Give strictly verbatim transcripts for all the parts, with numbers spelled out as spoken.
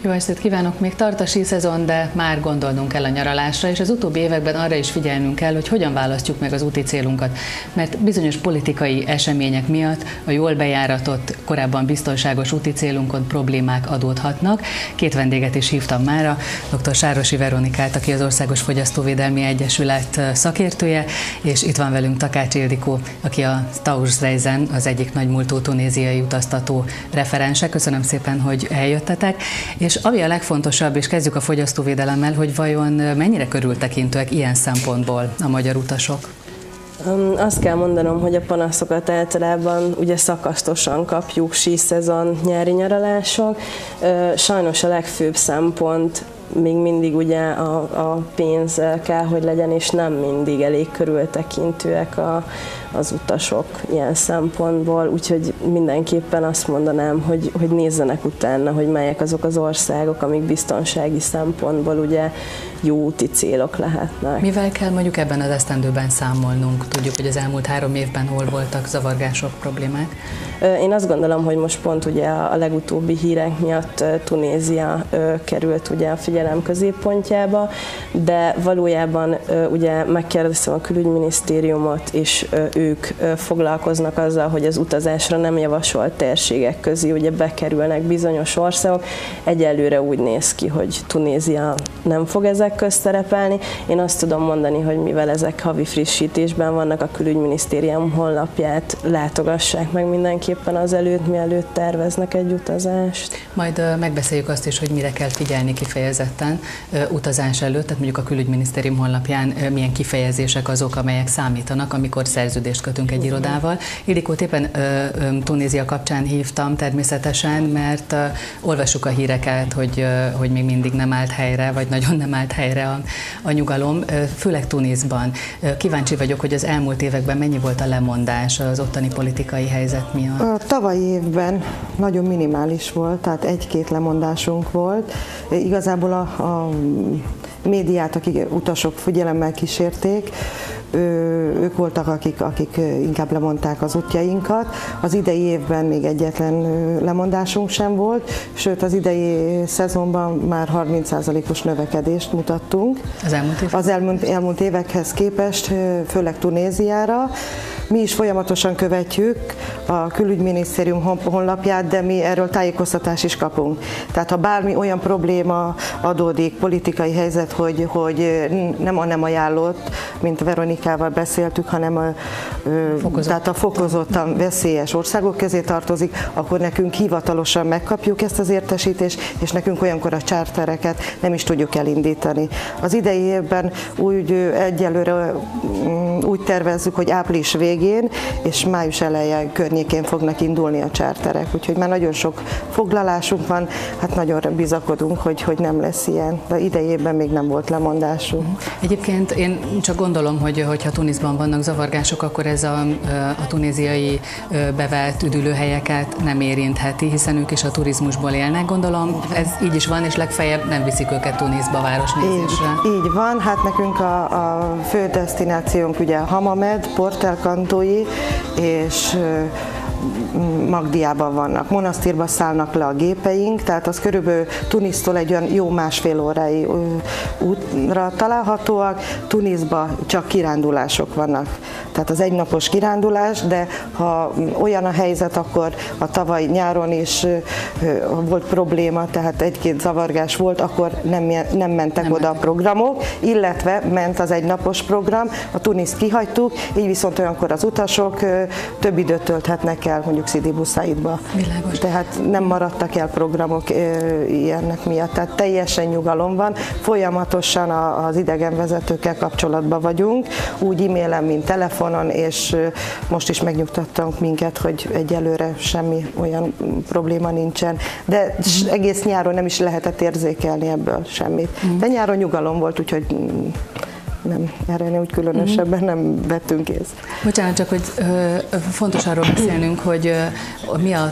Jó estét kívánok! Még tart a síszezon, de már gondolnunk kell a nyaralásra, és az utóbbi években arra is figyelnünk kell, hogy hogyan választjuk meg az úti célunkat, mert bizonyos politikai események miatt a jól bejáratott, korábban biztonságos úti célunkon problémák adódhatnak. Két vendéget is hívtam mára, dr. Sárosi Veronikát, aki az Országos Fogyasztóvédelmi Egyesület szakértője, és itt van velünk Takács Ildikó, aki a Tauschreisen, az egyik nagymúltú tunéziai utaztató referense. Köszönöm szépen, hogy eljöttetek. És ami a legfontosabb, és kezdjük a fogyasztóvédelemmel, hogy vajon mennyire körültekintőek ilyen szempontból a magyar utasok? Azt kell mondanom, hogy a panaszokat általában ugye szakasztosan kapjuk, síszezon, nyári nyaralások. Sajnos a legfőbb szempont még mindig ugye a, a pénz kell, hogy legyen, és nem mindig elég körültekintőek a, az utasok ilyen szempontból, úgyhogy mindenképpen azt mondanám, hogy, hogy nézzenek utána, hogy melyek azok az országok, amik biztonsági szempontból ugye jó úti célok lehetnek. Mivel kell mondjuk ebben az esztendőben számolnunk? Tudjuk, hogy az elmúlt három évben hol voltak zavargások, problémák? Én azt gondolom, hogy most pont ugye a legutóbbi hírek miatt Tunézia került ugye a figyelem középpontjába, de valójában ugye megkérdeztem a külügyminisztériumot, és ők foglalkoznak azzal, hogy az utazásra nem javasolt térségek közé ugye bekerülnek bizonyos országok. Egyelőre úgy néz ki, hogy Tunézia nem fog ezek közt szerepelni. Én azt tudom mondani, hogy mivel ezek havi frissítésben vannak, a külügyminisztérium honlapját látogassák meg mindenképpen azelőtt, mielőtt terveznek egy utazást. Majd megbeszéljük azt is, hogy mire kell figyelni kifejezetten utazás előtt, tehát mondjuk a külügyminisztérium honlapján milyen kifejezések azok, amelyek számítanak, amikor szerződést kötünk egy irodával. Ildikót éppen Tunézia kapcsán hívtam természetesen, mert olvassuk a híreket, hogy, hogy még mindig nem állt helyre, vagy nagyon nem állt helyre a, a nyugalom, főleg Tunézban. Kíváncsi vagyok, hogy az elmúlt években mennyi volt a lemondás az ottani politikai helyzet miatt? A tavalyi évben nagyon minimális volt, tehát egy-két lemondásunk volt. Igazából a, a médiát, akik utasok figyelemmel kísérték, ők voltak, akik, akik inkább lemondták az útjainkat. Az idei évben még egyetlen lemondásunk sem volt, sőt az idei szezonban már harminc százalékos növekedést mutattunk. Az elmúlt év? Az elmúlt, elmúlt évekhez képest, főleg Tunéziára. Mi is folyamatosan követjük a külügyminisztérium honlapját, de mi erről tájékoztatást is kapunk. Tehát ha bármi olyan probléma adódik, politikai helyzet, hogy, hogy nem a nem ajánlott, mint Veronikával beszéltük, hanem a, Fokozott. tehát a fokozottan veszélyes országok közé tartozik, akkor nekünk hivatalosan megkapjuk ezt az értesítést, és nekünk olyankor a chartereket nem is tudjuk elindítani. Az idei évben úgy egyelőre úgy tervezzük, hogy április végén és május eleje környékén fognak indulni a charterek, úgyhogy már nagyon sok foglalásunk van, hát nagyon bizakodunk, hogy, hogy nem lesz ilyen, de idejében még nem volt lemondásunk. Egyébként én csak gondolom, hogy hogyha Tunisban vannak zavargások, akkor ez a, a tunéziai bevett üdülőhelyeket nem érintheti, hiszen ők is a turizmusból élnek, gondolom. Ez így is van, és legfeljebb nem viszik őket Tunisba városnézésre. Így, így van, hát nekünk a, a fő desztinációnk ugye Hamamed, Port El Kantói és Magdiában vannak. Monasztírba szállnak le a gépeink, tehát az körülbelül Tunisztól egy olyan jó másfél órái útra találhatóak. Tunisba csak kirándulások vannak. Tehát az egynapos kirándulás, de ha olyan a helyzet, akkor a tavaly nyáron is volt probléma, tehát egy-két zavargás volt, akkor nem, nem mentek nem oda mentek. a programok, illetve ment az egynapos program, a Tuniszt kihagytuk, így viszont olyankor az utasok több időt tölthetnek el, mondjuk Sidi Bou Saidba. Világos. Tehát nem maradtak el programok ilyenek miatt, tehát teljesen nyugalom van, folyamatosan az idegenvezetőkkel kapcsolatban vagyunk, úgy e-mailen, mint telefonon, és most is megnyugtattak minket, hogy egyelőre semmi olyan probléma nincsen, de egész nyáron nem is lehetett érzékelni ebből semmit. De nyáron nyugalom volt, úgyhogy nem, erre úgy különösebben nem vettünk észre. Bocsánat, csak hogy ö, fontos arról beszélnünk, hogy ö, mi a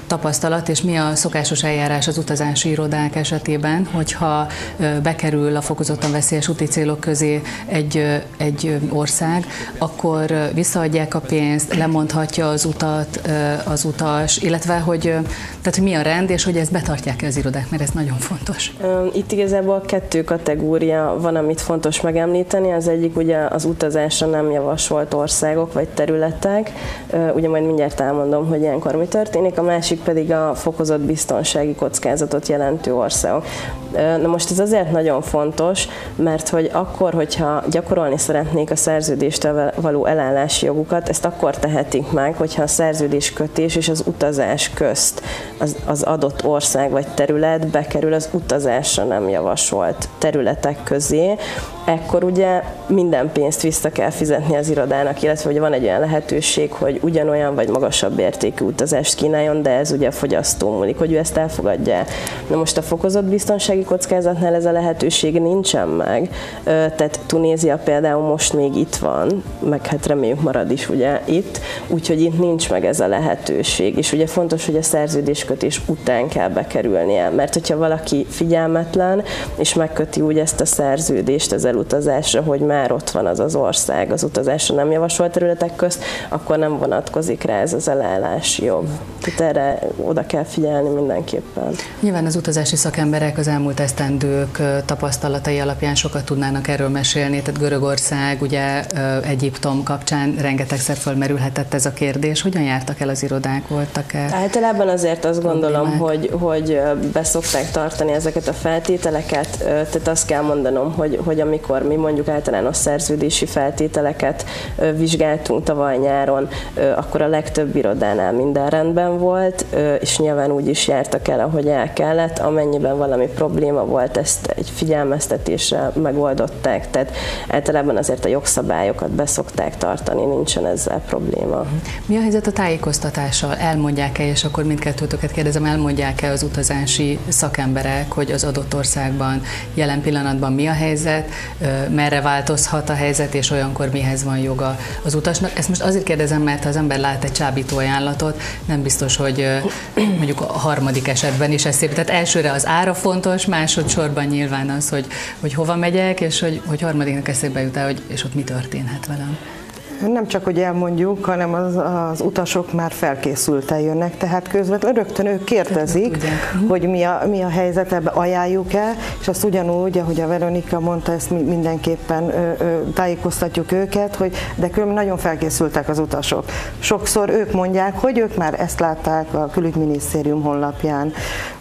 tapasztalat, és mi a szokásos eljárás az utazási irodák esetében, hogyha bekerül a fokozottan veszélyes úti célok közé egy, egy ország, akkor visszaadják a pénzt, lemondhatja az utat az utas, illetve hogy, tehát, hogy mi a rend, és hogy ezt betartják-e az irodák, mert ez nagyon fontos. Itt igazából kettő kategória van, amit fontos megemlíteni. Az egyik ugye az utazásra nem javasolt országok vagy területek. Ugye majd mindjárt elmondom, hogy ilyenkor mi történik. A másik pedig a fokozott biztonsági kockázatot jelentő országok. Na most ez azért nagyon fontos, mert hogy akkor, hogyha gyakorolni szeretnék a szerződéstől való elállási jogukat, ezt akkor tehetik meg, hogyha a szerződéskötés és az utazás közt az, az adott ország vagy terület bekerül az utazásra nem javasolt területek közé, ekkor ugye minden pénzt vissza kell fizetni az irodának, illetve ugye van egy olyan lehetőség, hogy ugyanolyan vagy magasabb értékű utazást kínáljon, de ez ugye a fogyasztó múlik, hogy ő ezt elfogadja. Na most a fokozott biztonsági kockázatnál ez a lehetőség nincsen meg, tehát Tunézia például most még itt van, meg hát reméljük marad is ugye itt, úgyhogy itt nincs meg ez a lehetőség, és ugye fontos, hogy a szerződéskötés után kell bekerülnie, mert hogyha valaki figyelmetlen, és megköti úgy ezt a szerződést az elutazásra, hogy már ott van az az ország az utazásra nem javasolt területek közt, akkor nem vonatkozik rá ez az elállási jog. Tehát erre oda kell figyelni mindenképpen. Nyilván az utazási szakemberek az elmúlt esztendők tapasztalatai alapján sokat tudnának erről mesélni, tehát Görögország, ugye Egyiptom kapcsán rengetegszer fölmerülhetett ez a kérdés. Hogyan jártak el az irodák, voltak-e? Általában azért azt gondolom, hogy, hogy beszokták tartani ezeket a feltételeket, tehát azt kell mondanom, hogy, hogy amikor mi mondjuk általános szerződési feltételeket vizsgáltunk tavaly nyáron, akkor a legtöbb irodánál minden rendben volt, és nyilván úgy is jártak el, ahogy el kellett, amennyiben valami probléma volt, ezt egy figyelmeztetésre megoldották, tehát általában azért a jogszabályokat beszokták tartani, nincsen ezzel probléma. Mi a helyzet a tájékoztatással? Elmondják-e, és akkor mindkettőtöket kérdezem, elmondják-e az utazási szakemberek, hogy az adott országban jelen pillanatban mi a helyzet, merre változhat a helyzet, és olyankor mihez van joga az utasnak? Ezt most azért kérdezem, mert ha az ember lát egy csábító ajánlatot, nem biztos, hogy mondjuk a harmadik esetben is ez szép. Tehát elsőre az ára fontos, másodszorban nyilván az, hogy, hogy hova megyek, és hogy, hogy harmadiknak eszébe jut el, hogy és ott mi történhet velem. Nem csak, hogy elmondjuk, hanem az, az utasok már felkészülten jönnek, tehát közvetlenül rögtön ők kérdezik, hogy mi a, mi a helyzet, ebbe ajánljuk-e, és azt ugyanúgy, ahogy a Veronika mondta, ezt mindenképpen ö, ö, tájékoztatjuk őket, hogy de különben nagyon felkészültek az utasok. Sokszor ők mondják, hogy ők már ezt látták a Külügyminisztérium honlapján,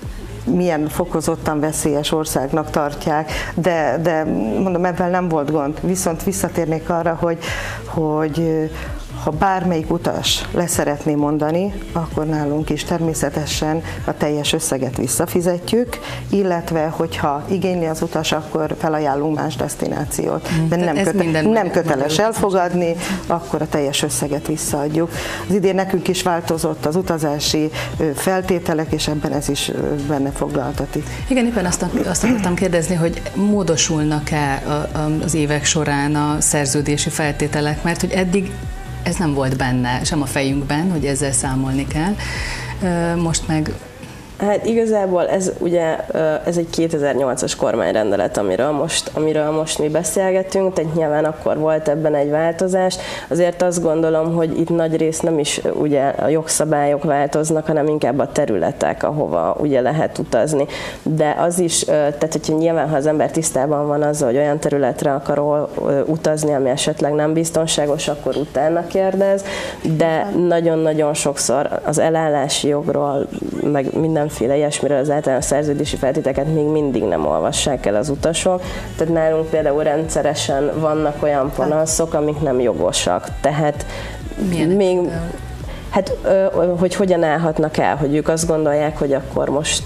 milyen fokozottan veszélyes országnak tartják, de, de mondom, ebben nem volt gond. Viszont visszatérnék arra, hogy, hogy ha bármelyik utas leszeretné mondani, akkor nálunk is természetesen a teljes összeget visszafizetjük, illetve hogyha igényli az utas, akkor felajánlunk más desztinációt. De nem, köte- nem köteles elfogadni, akkor a teljes összeget visszaadjuk. Az idén nekünk is változott az utazási feltételek, és ebben ez is benne foglaltatik. Igen, éppen azt, azt akartam kérdezni, hogy módosulnak-e az évek során a szerződési feltételek, mert hogy eddig ez nem volt benne, sem a fejünkben, hogy ezzel számolni kell. Most meg... Hát igazából ez ugye ez egy kétezer-nyolcas kormányrendelet, amiről most, amiről most mi beszélgetünk, tehát nyilván akkor volt ebben egy változás. Azért azt gondolom, hogy itt nagy rész nem is ugye a jogszabályok változnak, hanem inkább a területek, ahova ugye lehet utazni. De az is, tehát hogyha nyilván, ha az ember tisztában van azzal, hogy olyan területre akar utazni, ami esetleg nem biztonságos, akkor utána kérdez, de nagyon-nagyon sokszor az elállási jogról, meg minden mindenféle ilyesmiről az általános szerződési feltételeket még mindig nem olvassák el az utasok. Tehát nálunk például rendszeresen vannak olyan panaszok, amik nem jogosak. Tehát Milyenek még... Hát, hogy hogyan állhatnak el, hogy ők azt gondolják, hogy akkor most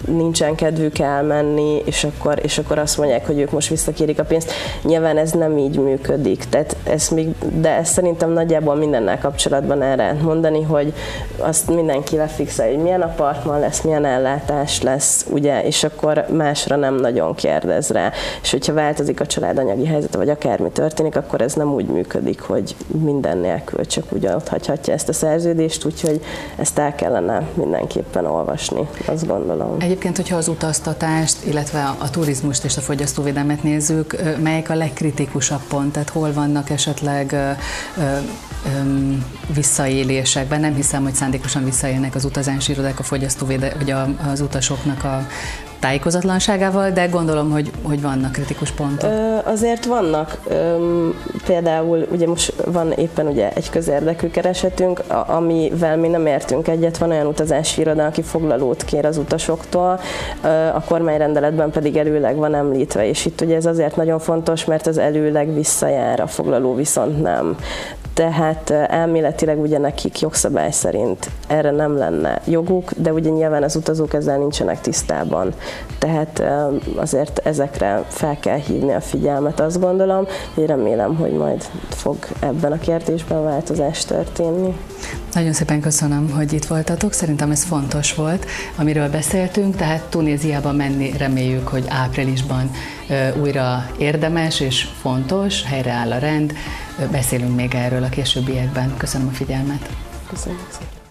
nincsen kedvük elmenni, és akkor, és akkor azt mondják, hogy ők most visszakérik a pénzt. Nyilván ez nem így működik, tehát ez még, de ezt szerintem nagyjából mindennel kapcsolatban el lehet mondani, hogy azt mindenki lefixel, hogy milyen apartman lesz, milyen ellátás lesz, ugye, és akkor másra nem nagyon kérdez rá. És hogyha változik a családanyagi helyzet, vagy akármi történik, akkor ez nem úgy működik, hogy minden nélkül csak úgy ott hagyhatja ezt a szerződést, úgyhogy ezt el kellene mindenképpen olvasni, azt gondolom. Egyébként, hogyha az utaztatást, illetve a turizmust és a fogyasztóvédelmet nézzük, melyik a legkritikusabb pont, tehát hol vannak esetleg ö, ö, ö, visszaélésekben? Nem hiszem, hogy szándékosan visszaélnek az utazási irodák a fogyasztóvédelmet, vagy a, az utasoknak a tájékozatlanságával, de gondolom, hogy, hogy vannak kritikus pontok. Ö, azért vannak. Ö, például ugye most van éppen ugye egy közérdekű keresetünk, a, amivel mi nem értünk egyet, van olyan utazási iroda, aki foglalót kér az utasoktól, ö, a kormányrendeletben pedig előleg van említve, és itt ugye ez azért nagyon fontos, mert az előleg visszajár, a foglaló viszont nem. Tehát elméletileg ugye nekik jogszabály szerint erre nem lenne joguk, de ugye nyilván az utazók ezzel nincsenek tisztában. Tehát azért ezekre fel kell hívni a figyelmet, azt gondolom, hogy remélem, hogy majd fog ebben a kérdésben változás történni. Nagyon szépen köszönöm, hogy itt voltatok, szerintem ez fontos volt, amiről beszéltünk, tehát Tunéziába menni reméljük, hogy áprilisban újra érdemes és fontos, helyreáll a rend, beszélünk még erről a későbbiekben. Köszönöm a figyelmet. Köszönöm szépen.